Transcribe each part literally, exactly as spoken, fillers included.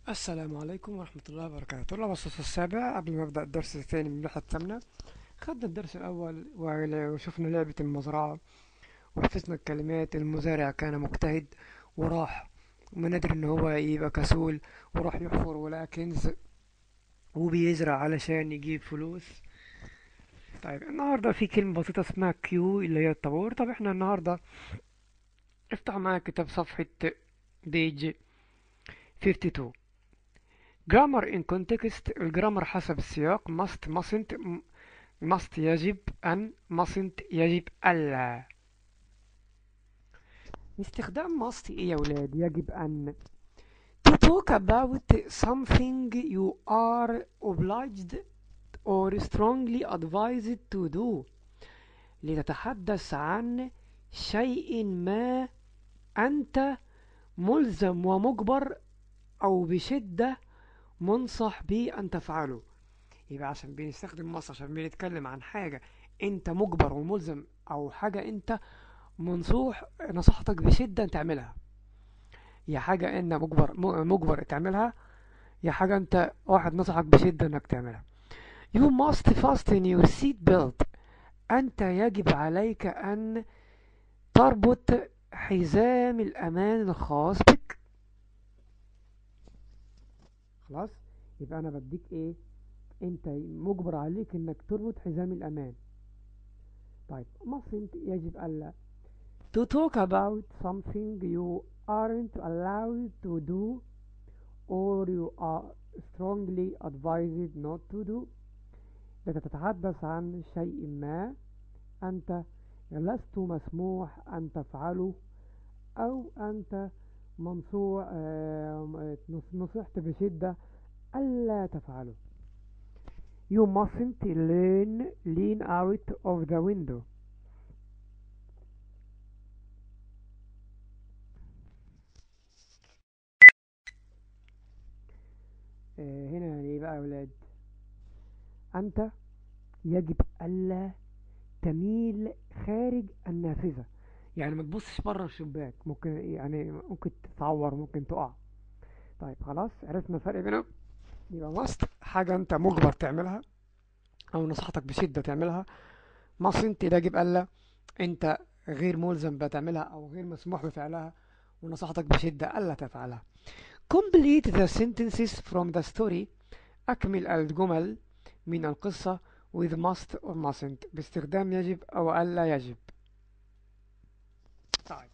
السلام عليكم ورحمة الله وبركاته. طلاب الصف السابع، قبل ما أبدأ الدرس الثاني من اللوحة الثامنة، خدنا الدرس الأول وشفنا لعبة المزرعة وحفظنا الكلمات. المزارع كان مجتهد وراح، ومن ندر إن هو يبقى كسول، وراح يحفر ولقى كنز وبيزرع علشان يجيب فلوس. طيب النهاردة في كلمة بسيطة اسمها كيو اللي هي الطابور. طب احنا النهاردة افتح معايا كتاب صفحة بيج اتنين وخمسين. grammar in context. الجرامر حسب السياق. must mustn't must يجب أن mustn't يجب ألا. استخدام must إيه يا ولاد؟ يجب أن to talk about something you are obliged or strongly advised to do. لتتحدث عن شيء ما أنت ملزم ومجبر أو بشدة منصح بأن تفعله. يبقى عشان بنستخدم مصر عشان بنتكلم عن حاجة انت مجبر وملزم، او حاجة انت منصوح نصحتك بشدة ان تعملها. يا حاجة ان مجبر مجبر تعملها، يا حاجة انت واحد نصحك بشدة انك تعملها. You must fasten your seat belt. انت يجب عليك ان تربط حزام الامان الخاص بك. خلاص، يبقى انا بديك ايه؟ انت مجبر عليك انك تربط حزام الامان. طيب mustn't يجب ألا to talk about something you aren't allowed to do or you are strongly advised not to do. لتتحدث عن شيء ما أنت لست مسموح أن تفعله أو أنت منصوع آه، نصحت بشدة ألا تفعله. You mustn't lean, lean out of the window. آه، هنا يعني ايه بقى يا ولاد؟ أنت يجب ألا تميل خارج النافذة. يعني ما تبصش بره الشباك، ممكن يعني ممكن تتعور، ممكن تقع. طيب خلاص عرفنا الفرق بينهم. يبقى ماست حاجة انت مجبر تعملها او نصحتك بشدة تعملها. mustn't يجب ألا انت غير ملزم بتعملها او غير مسموح بفعلها ونصحتك بشدة ألا تفعلها. complete the sentences from the story. أكمل الجمل من القصة with must or mustn't باستخدام يجب أو ألا يجب. طيب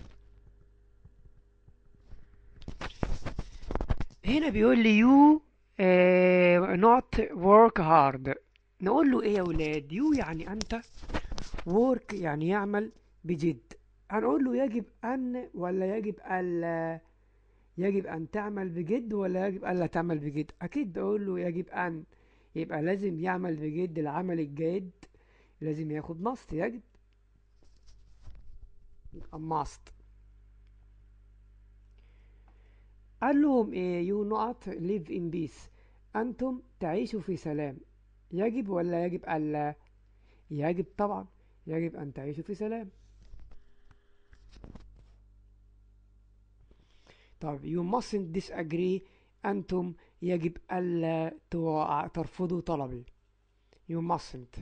هنا بيقول لي you uh, not work hard. نقول له ايه يا ولاد؟ you يعني انت، work يعني يعمل بجد. هنقول له يجب ان ولا يجب الا؟ يجب ان تعمل بجد ولا يجب الا تعمل بجد؟ اكيد اقول له يجب ان. يبقى لازم يعمل بجد. العمل الجاد لازم ياخد must يجب. يبقى must. قال لهم ايه؟ you not live in peace. انتم تعيشوا في سلام. يجب ولا يجب ألا؟ يجب طبعا، يجب أن تعيشوا في سلام. طب you mustn't disagree. أنتم يجب ألا تو- ترفضوا طلبي. you mustn't.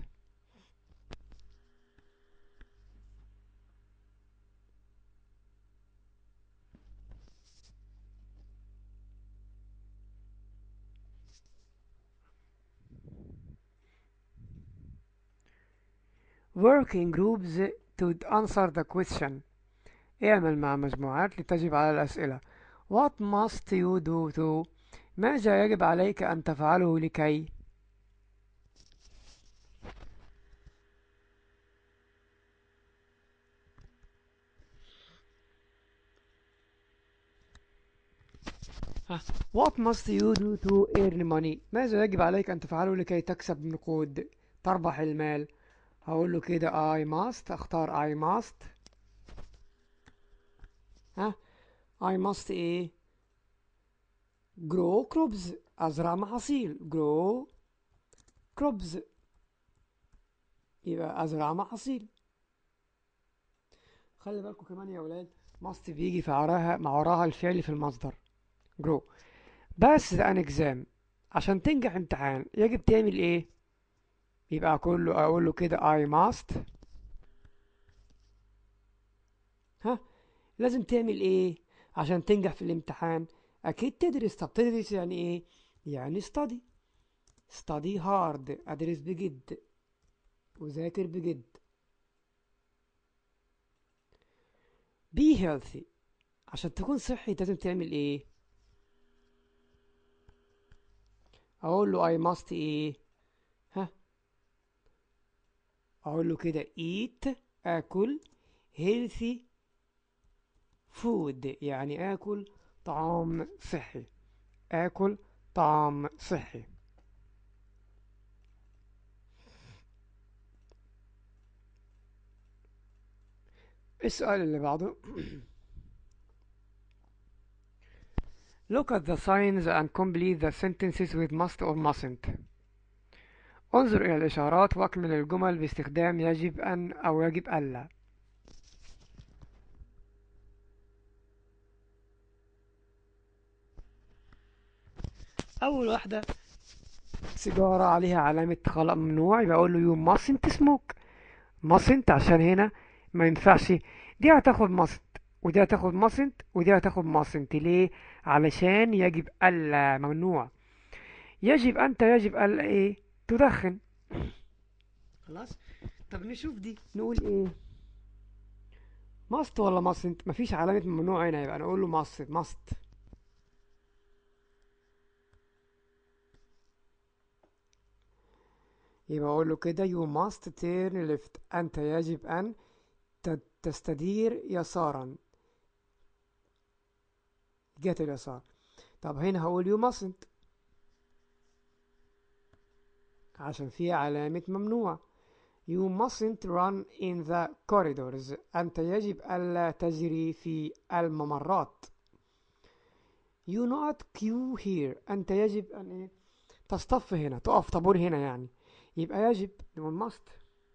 work in groups to answer the question. اعمل مع مجموعات لتجب على الأسئلة. what must you do to. ماذا يجب عليك أن تفعله لكي. ها. What must you do to earn money. ماذا يجب عليك أن تفعله لكي تكسب نقود، تربح المال؟ هقول له كده I must. اختار I must. ها. I must ايه؟ grow crops. أزرع محاصيل. grow crops يبقى أزرع محاصيل. خلي بالكم كمان يا ولاد، must بيجي في وراها مع وراها الفعل في المصدر grow. بس ده an exam. عشان تنجح امتحان يجب تعمل ايه؟ يبقى اقول له اقول له كده I must. ها، لازم تعمل ايه عشان تنجح في الامتحان؟ اكيد تدرس. طب تدرس يعني ايه؟ يعني study. study hard، ادرس بجد وذاكر بجد. be healthy، عشان تكون صحي لازم تعمل ايه؟ اقول له I must ايه؟ ها، اقول له كده eat، اكل healthy food، يعني اكل طعام صحي. اكل طعام صحي. السؤال اللي بعده look at the signs and complete the sentences with must or mustn't. انظر إلى الإشارات واكمل الجمل باستخدام يجب أن أو يجب ألا. أول واحدة سيجارة عليها علامة خلق ممنوع، يبقى أقول له you mustn't smoke. mustn't عشان هنا ما ينفعش، دي هتاخد must ودي هتاخد mustn't ودي هتاخد mustn't. ليه؟ علشان يجب ألا ممنوع. يجب أنت يجب ألا إيه؟ تدخن. خلاص. طب نشوف دي نقول إيه؟ must ولا mustn't؟ مفيش علامة ممنوع هنا، يبقى نقول له must must. يبقى أقول له كده you must turn left. أنت يجب أن ت- تستدير يسارا، جهة اليسار. طب هنا هقول you mustn't عشان فيها علامة ممنوع. you mustn't run in the corridors. أنت يجب ألا تجري في الممرات. you not queue here. أنت يجب أن إيه؟ تصطف هنا، تقف طابور هنا يعني. يبقى يجب نقول must.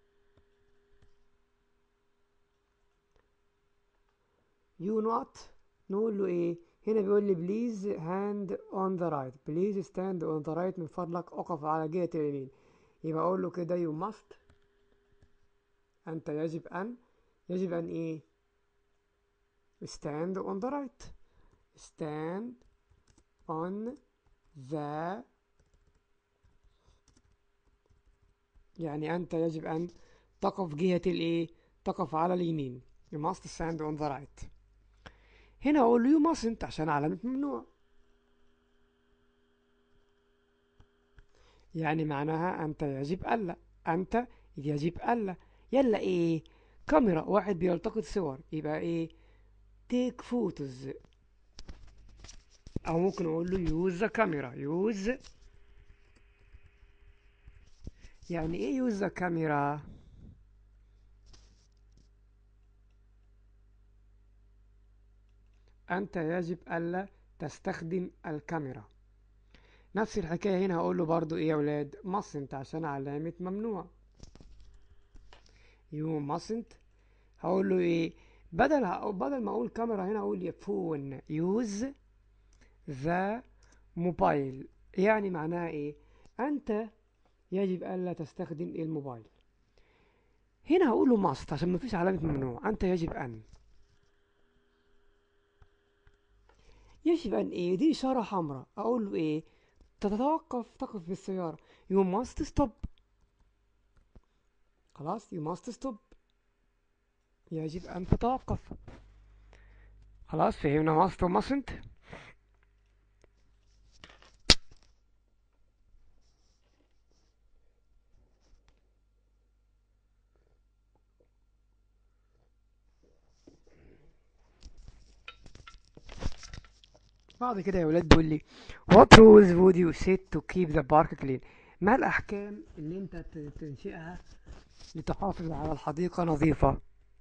you not نقول له ايه؟ هنا بيقول لي please hand on the right. please stand on the right، من فضلك اقف على جهة اليمين. يبقى اقول له كده you must. انت يجب ان يجب ان ايه؟ stand on the right. stand on the، يعني انت يجب ان تقف جهة الايه؟ تقف على اليمين. you must stand on the right. هنا اقول له you mustn't عشان علامة ممنوع، يعني معناها أنت يجب ألا. أنت يجب ألا. يلا إيه؟ كاميرا، واحد بيلتقط صور، يبقى إيه؟ take photos. أو ممكن أقول له use the camera. use، يعني إيه use the camera؟ أنت يجب ألا تستخدم الكاميرا. نفس الحكاية هنا هقول له برضو إيه يا ولاد؟ mustn't عشان علامة ممنوع. you mustn't. هقول له إيه؟ بدل بدل ما أقول كاميرا هنا أقول فون. use the موبايل، يعني معناها ايه؟ انت يجب الا تستخدم الموبايل. هنا هقول له ماست عشان مفيش علامة ممنوع. انت يجب ان. يجب ان ايه؟ دي اشارة حمراء، اقول له ايه؟ تتوقف، تقف بالسيارة. you must stop. خلاص you must stop، يجب ان تتوقف. خلاص فهمنا must و mustn't. بعد كده يا ولاد بيقول لي what rules would you set to keep the park clean؟ ما الاحكام اللي انت ت- تنشئها لتحافظ على الحديقة نظيفة؟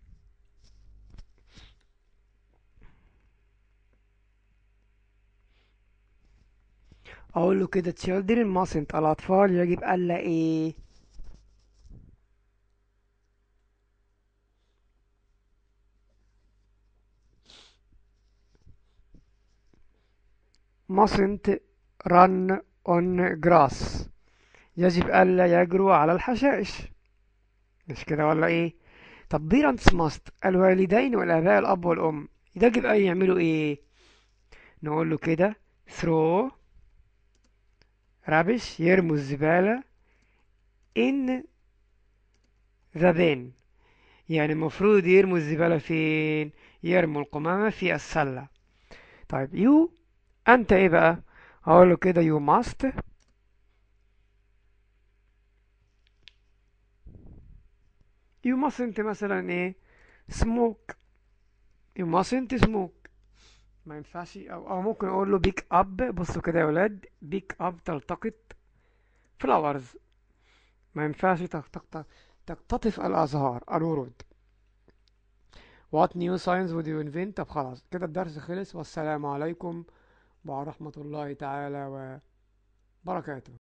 اقول له كده children mustn't. الاطفال يجب الا ايه؟ mustn't run on grass. يجب ألا يجروا على الحشائش. مش كده ولا إيه؟ طب parents must، الوالدين والآباء الأب والأم يجب أن يعملوا إيه؟ نقول له كده throw rubbish، يرموا الزبالة in the bin. يعني المفروض يرموا الزبالة فين؟ يرموا القمامة في السلة. طيب you، أنت إيه بقى؟ هقول له كده you must you mustn't مثلا إيه؟ smoke. you mustn't smoke. ما ينفعش، أو, أو ممكن أقول له pick up. بصوا كده يا ولاد، pick up تلتقط flowers. ما ينفعش تلتقط تقتطف الأزهار، الورود. What new science would you invent؟ طب خلاص كده الدرس خلص، والسلام عليكم ورحمة الله تعالى وبركاته.